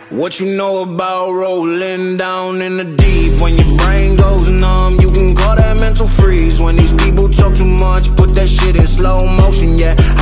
What you know about rolling down in the deep? When your brain goes numb, you can call that mental freeze. When these people talk too much, put that shit in slow motion, yeah.